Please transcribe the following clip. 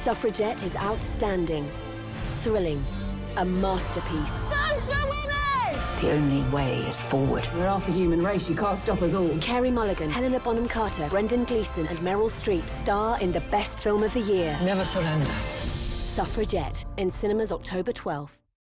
Suffragette is outstanding, thrilling, a masterpiece. Votes for women! The only way is forward. We're half the human race, you can't stop us all. Carey Mulligan, Helena Bonham Carter, Brendan Gleeson and Meryl Streep star in the best film of the year. Never surrender. Suffragette, in cinemas October 12th.